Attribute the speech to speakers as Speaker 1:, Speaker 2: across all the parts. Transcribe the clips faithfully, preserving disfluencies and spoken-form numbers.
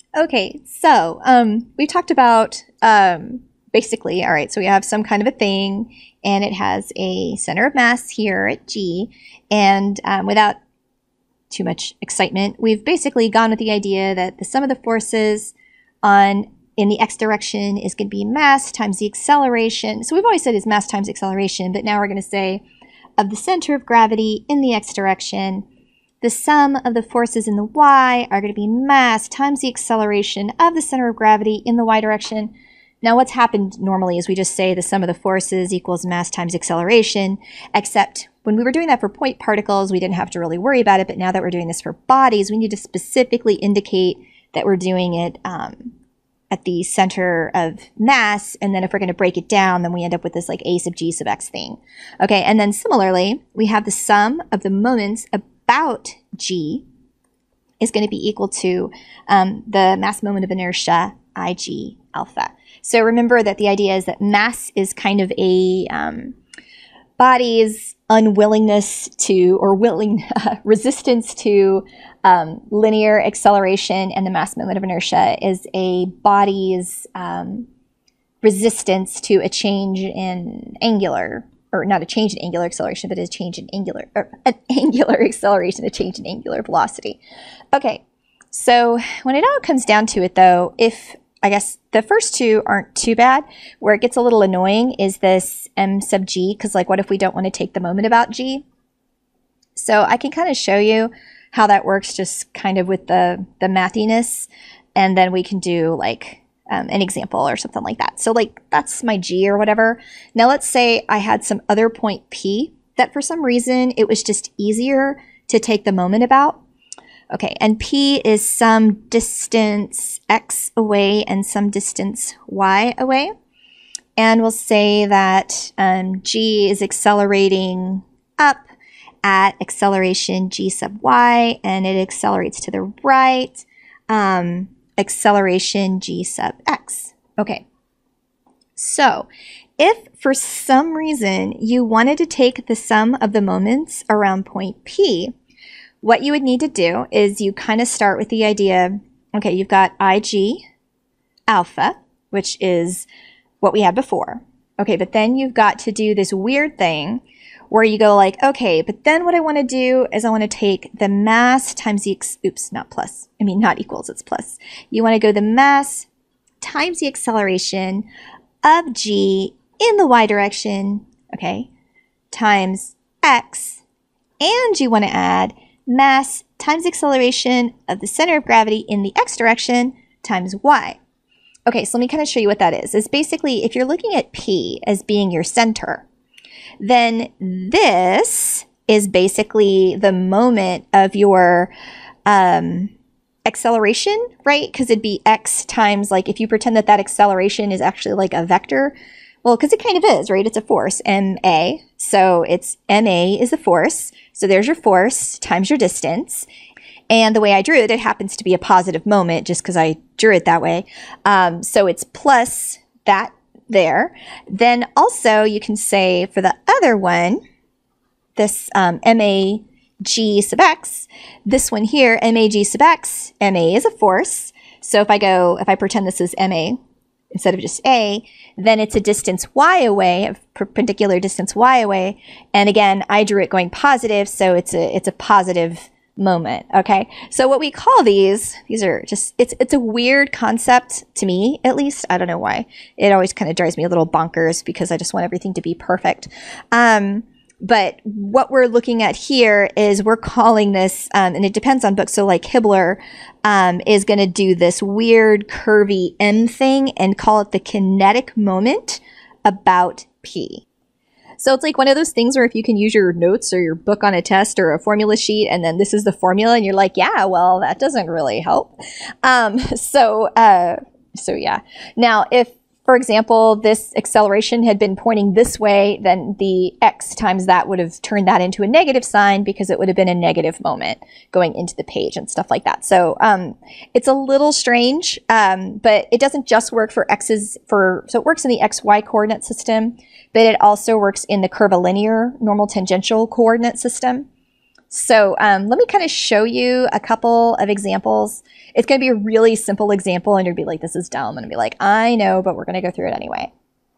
Speaker 1: Okay, so um, we talked about um, basically, all right, so we have some kind of a thing, and it has a center of mass here at G, and um, without too much excitement, we've basically gone with the idea that the sum of the forces on in the x direction is going to be mass times the acceleration. So we've always said it's mass times acceleration, but now we're going to say of the center of gravity in the x direction, the sum of the forces in the y are going to be mass times the acceleration of the center of gravity in the y direction. Now what's happened normally is we just say the sum of the forces equals mass times acceleration, except when we were doing that for point particles, we didn't have to really worry about it, but now that we're doing this for bodies, we need to specifically indicate that we're doing it um, at the center of mass, and then if we're going to break it down, then we end up with this like a sub g sub x thing. Okay, and then similarly, we have the sum of the moments about G is going to be equal to um, the mass moment of inertia, Ig alpha. So remember that the idea is that mass is kind of a um, body's unwillingness to, or willing, uh, resistance to um, linear acceleration, and the mass moment of inertia is a body's um, resistance to a change in angular, or not a change in angular acceleration, but a change in angular, or an angular acceleration, a change in angular velocity. Okay, so when it all comes down to it though, if, I guess the first two aren't too bad, where it gets a little annoying is this m sub g, because like what if we don't want to take the moment about g? So I can kind of show you how that works just kind of with the, the mathiness, and then we can do like Um, an example or something like that. So like that's my G or whatever. Now let's say I had some other point P that for some reason it was just easier to take the moment about. Okay, and P is some distance x away and some distance y away. And we'll say that um, G is accelerating up at acceleration G sub y, and it accelerates to the right. Um, acceleration G sub x. Okay, so if for some reason you wanted to take the sum of the moments around point P, what you would need to do is you kind of start with the idea, okay, you've got Ig alpha, which is what we had before. Okay, but then you've got to do this weird thing where you go like, okay, but then what I want to do is I want to take the mass times the, ex oops, not plus, I mean not equals, it's plus. You want to go the mass times the acceleration of G in the y direction, okay, times x, and you want to add mass times acceleration of the center of gravity in the x direction times y. Okay, so let me kind of show you what that is. It's basically, if you're looking at P as being your center, then this is basically the moment of your um, acceleration, right? Because it'd be x times, like if you pretend that that acceleration is actually like a vector, well, because it kind of is, right? It's a force, ma. So it's ma is the force. So there's your force times your distance. And the way I drew it, it happens to be a positive moment just because I drew it that way. Um, so it's plus that there. Then also you can say for the other one, this um, mag sub x, this one here, mag sub x, ma is a force. So if I go, if I pretend this is ma instead of just a, then it's a distance y away, a perpendicular distance y away. And again, I drew it going positive, so it's a it's a positive moment. Okay, so what we call these, these are just, it's it's a weird concept to me, at least. I don't know why. It always kind of drives me a little bonkers because I just want everything to be perfect. Um, but what we're looking at here is we're calling this, um, and it depends on books. So like Hibbler um, is going to do this weird curvy M thing and call it the kinetic moment about P. So it's like one of those things where if you can use your notes or your book on a test or a formula sheet, and then this is the formula, and you're like, yeah, well, that doesn't really help. Um, so, uh, so yeah. Now, if, for example, this acceleration had been pointing this way, then the x times that would have turned that into a negative sign because it would have been a negative moment going into the page and stuff like that. So um, it's a little strange, um, but it doesn't just work for x's, for, so it works in the xy coordinate system, but it also works in the curvilinear normal tangential coordinate system. So um, let me kind of show you a couple of examples. It's going to be a really simple example, and you'll be like, this is dumb. And I'll be like, I know, but we're going to go through it anyway.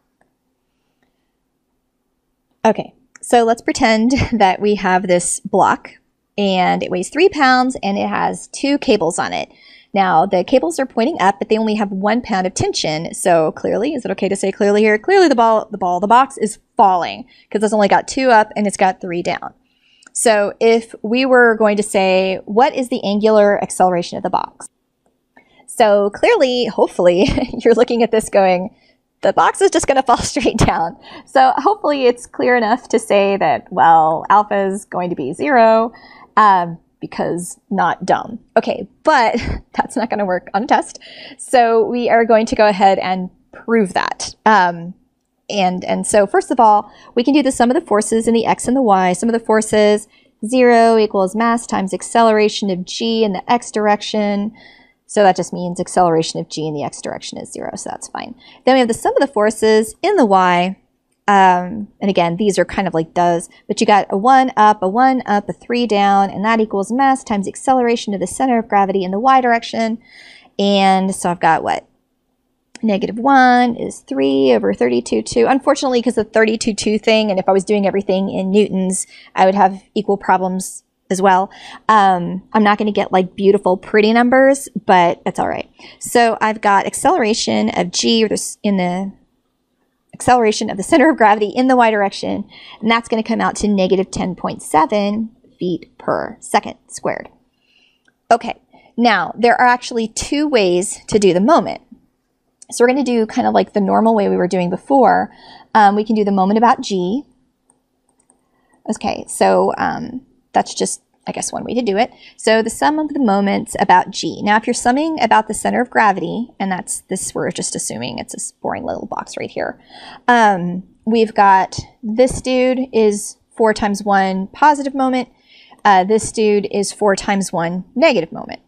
Speaker 1: Okay, so let's pretend that we have this block, and it weighs three pounds, and it has two cables on it. Now, the cables are pointing up, but they only have one pound of tension. So clearly, is it okay to say clearly here? Clearly, the ball, the ball, the box is falling because it's only got two up and it's got three down. So if we were going to say, what is the angular acceleration of the box? So clearly, hopefully, you're looking at this going, the box is just going to fall straight down. So hopefully it's clear enough to say that, well, alpha is going to be zero. Um, because not dumb. Okay, but that's not going to work on a test. So we are going to go ahead and prove that. Um, and, and so first of all, we can do the sum of the forces in the x and the y. Sum of the forces, zero equals mass times acceleration of g in the x direction. So that just means acceleration of g in the x direction is zero, so that's fine. Then we have the sum of the forces in the y. Um, and again, these are kind of like does, but you got a one up, a one up, a three down, and that equals mass times acceleration to the center of gravity in the y direction. And so I've got what? Negative one is three over thirty-two two. Unfortunately, because of the thirty-two two thing, and if I was doing everything in newtons, I would have equal problems as well. Um, I'm not going to get like beautiful, pretty numbers, but that's all right. So I've got acceleration of g in the acceleration of the center of gravity in the y direction, and that's going to come out to negative ten point seven feet per second squared. Okay, now there are actually two ways to do the moment. So we're going to do kind of like the normal way we were doing before. Um, we can do the moment about g. Okay, so um, that's just, I guess, one way to do it. So the sum of the moments about g. Now, if you're summing about the center of gravity, and that's this, we're just assuming it's this boring little box right here. Um, we've got this dude is four times one positive moment. Uh, this dude is four times one negative moment.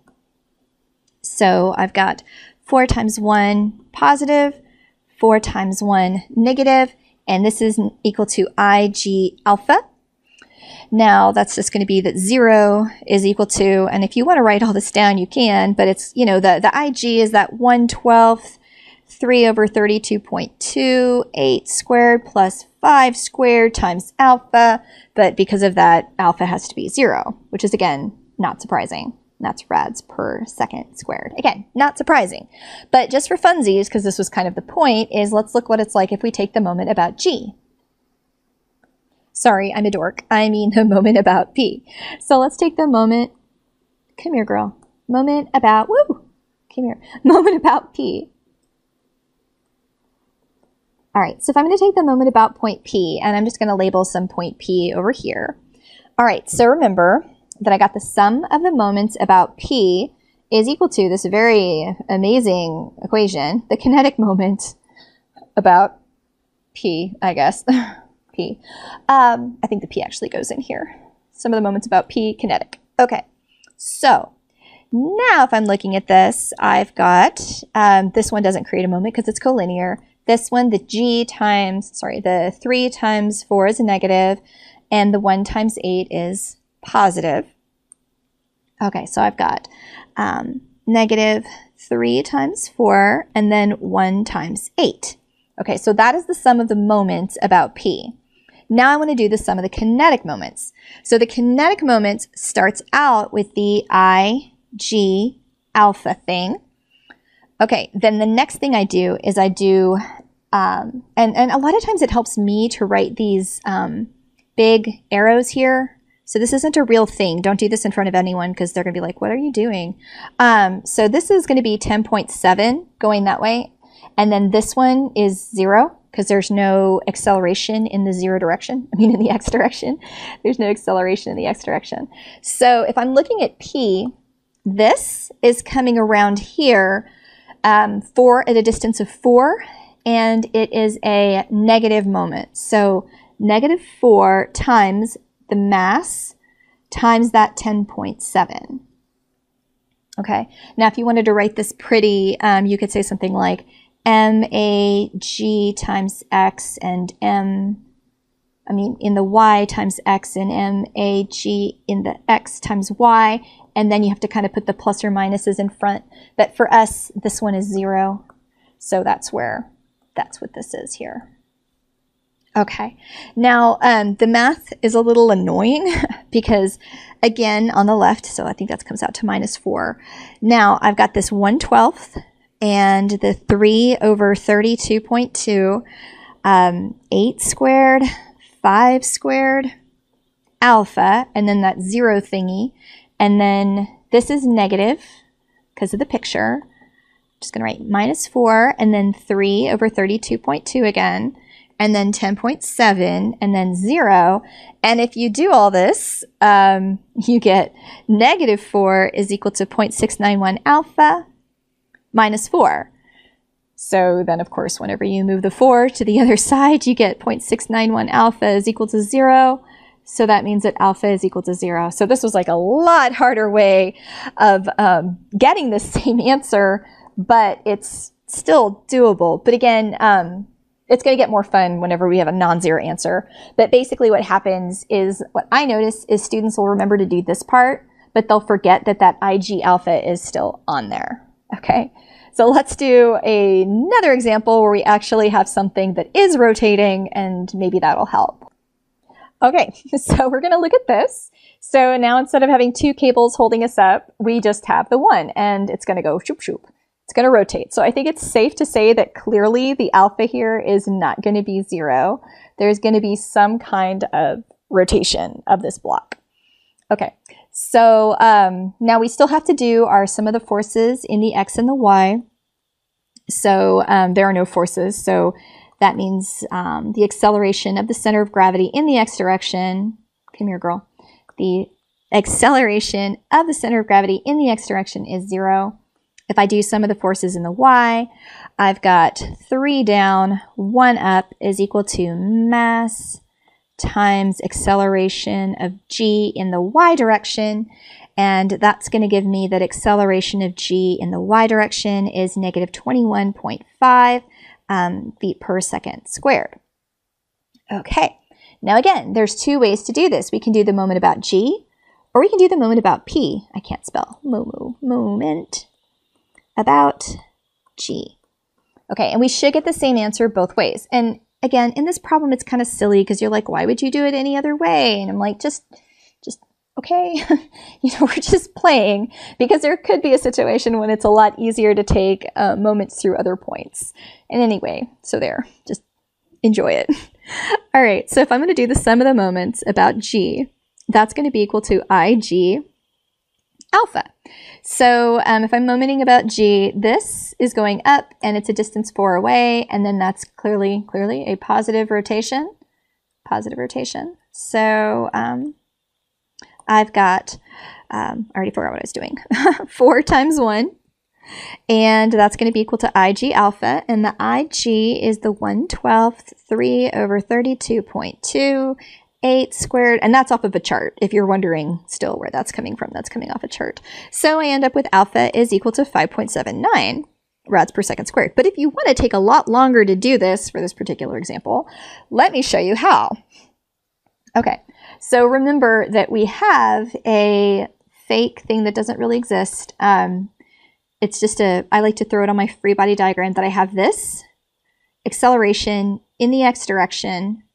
Speaker 1: So I've got four times one positive, four times one negative, and this is equal to Ig alpha. Now that's just going to be that zero is equal to, and if you want to write all this down, you can, but it's, you know, the, the Ig is that one twelfth, three over thirty-two point two eight squared plus five squared times alpha, but because of that, alpha has to be zero, which is, again, not surprising. That's rads per second squared. Again, not surprising. But just for funsies, because this was kind of the point, is let's look what it's like if we take the moment about g. Sorry, I'm a dork. I mean the moment about p. So let's take the moment, come here, girl. Moment about, woo, come here. Moment about p. All right, so if I'm going to take the moment about point p, and I'm just going to label some point p over here. All right, so remember that I got the sum of the moments about p is equal to this very amazing equation, the kinetic moment about p, I guess. P. Um, I think the P actually goes in here. Some of the moments about P, kinetic. Okay, so now if I'm looking at this, I've got, um, this one doesn't create a moment because it's collinear. This one, the G times, sorry, the three times four is a negative, and the one times eight is positive. Okay, so I've got um, negative three times four, and then one times eight. Okay, so that is the sum of the moments about P. Now I want to do the sum of the kinetic moments. So the kinetic moments starts out with the Ig alpha thing. Okay, then the next thing I do is I do, um, and, and a lot of times it helps me to write these um, big arrows here. So this isn't a real thing. Don't do this in front of anyone because they're going to be like, what are you doing? Um, so this is going to be ten point seven going that way. And then this one is zero because there's no acceleration in the zero direction. I mean, in the x direction. There's no acceleration in the x direction. So if I'm looking at P, this is coming around here um, four at a distance of four, and it is a negative moment. So negative four times the mass times that ten point seven. Okay, now if you wanted to write this pretty, um, you could say something like M A G times X and M I mean, in the y times x and M A G in the x times y, and then you have to kind of put the plus or minuses in front. But for us, this one is zero, so that's where, that's what this is here. Okay, now um, the math is a little annoying because, again, on the left, so I think that comes out to minus four. Now I've got this one twelfth and the three over thirty-two point two, um, eight squared, five squared, alpha, and then that zero thingy. And then this is negative because of the picture. I'm just going to write minus four, and then three over thirty-two point two again, and then ten point seven, and then zero. And if you do all this, um, you get negative four is equal to zero point six nine one alpha minus four. So then, of course, whenever you move the four to the other side, you get zero point six nine one alpha is equal to zero. So that means that alpha is equal to zero. So this was like a lot harder way of um, getting the same answer, but it's still doable. But again, um, it's going to get more fun whenever we have a non-zero answer. But basically what happens is, what I notice is students will remember to do this part, but they'll forget that that I G alpha is still on there. Okay, so let's do a, another example where we actually have something that is rotating, and maybe that'll help. Okay, so we're going to look at this. So now instead of having two cables holding us up, we just have the one, and it's going to go shoop shoop. It's going to rotate. So I think it's safe to say that clearly the alpha here is not going to be zero. There's going to be some kind of rotation of this block. Okay, so um, now we still have to do our sum of the forces in the x and the y. So um, there are no forces, so that means um, the acceleration of the center of gravity in the x direction, come here girl, the acceleration of the center of gravity in the x direction is zero. If I do sum of the forces in the y, I've got three down, one up is equal to mass times acceleration of g in the y direction, and that's going to give me that acceleration of g in the y direction is negative twenty-one point five um, feet per second squared. Okay, now again, there's two ways to do this. We can do the moment about g, or we can do the moment about p. I can't spell. Mo moment about g. Okay, and we should get the same answer both ways. And again, in this problem, it's kind of silly because you're like, why would you do it any other way? And I'm like, just, just, okay. You know, we're just playing because there could be a situation when it's a lot easier to take uh, moments through other points. And anyway, so there, just enjoy it. All right, so if I'm going to do the sum of the moments about g, that's going to be equal to I G alpha. So um, if I'm momenting about g, this is going up and it's a distance four away, and then that's clearly, clearly a positive rotation, positive rotation. So um, I've got, um, I already forgot what I was doing, four times one, and that's going to be equal to I G alpha, and the I G is the one twelfth, three over thirty-two point two, eight squared, and that's off of a chart. If you're wondering still where that's coming from, that's coming off a chart. So I end up with alpha is equal to five point seven nine rads per second squared. But if you want to take a lot longer to do this for this particular example, let me show you how. Okay, so remember that we have a fake thing that doesn't really exist. Um, it's just a, I like to throw it on my free body diagram that I have this acceleration in the x direction.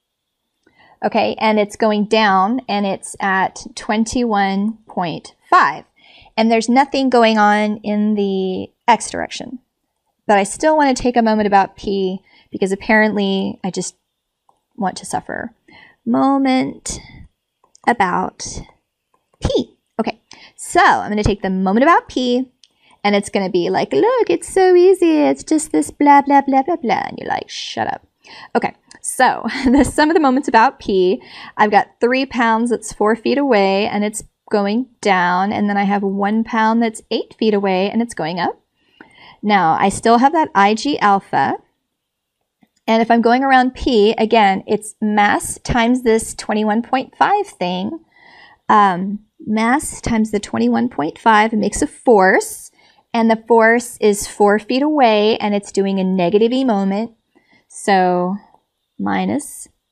Speaker 1: Okay, and it's going down, and it's at twenty-one point five. And there's nothing going on in the x direction. But I still want to take a moment about p, because apparently I just want to suffer. Moment about p. Okay, so I'm going to take the moment about p, and it's going to be like, look, it's so easy. It's just this blah, blah, blah, blah, blah. And you're like, shut up. Okay. So the sum of the moments about p, I've got three pounds that's four feet away and it's going down, and then I have one pound that's eight feet away and it's going up. Now I still have that I G alpha, and if I'm going around p, again, it's mass times this twenty-one point five thing. Um, mass times the twenty-one point five makes a force, and the force is four feet away and it's doing a negative e moment. So minus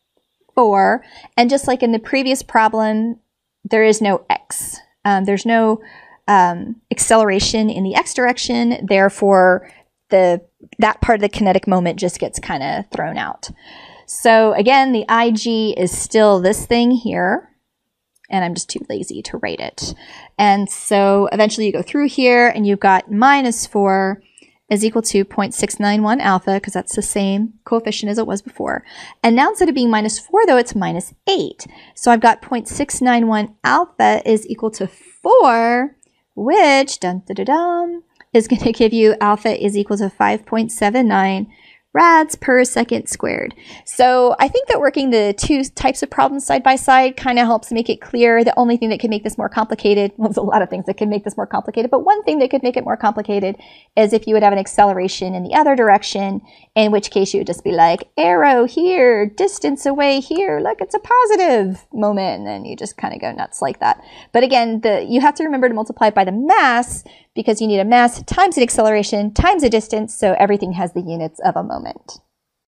Speaker 1: four. And just like in the previous problem, there is no x. Um, there's no um, acceleration in the x direction. Therefore, the that part of the kinetic moment just gets kind of thrown out. So again, the I G is still this thing here. And I'm just too lazy to write it. And so eventually you go through here and you've got minus four is equal to zero point six nine one alpha, because that's the same coefficient as it was before. And now instead of being minus four, though, it's minus eight. So I've got zero point six nine one alpha is equal to four, which dun, dun, dun, dun, is going to give you alpha is equal to five point seven nine rads per second squared. So I think that working the two types of problems side by side kind of helps make it clear. The only thing that could make this more complicated, well, there's a lot of things that could make this more complicated, but one thing that could make it more complicated is if you would have an acceleration in the other direction, in which case you would just be like, arrow here, distance away here, look, it's a positive moment, and then you just kind of go nuts like that. But again, the you have to remember to multiply it by the mass, because you need a mass times an acceleration times a distance, so everything has the units of a moment.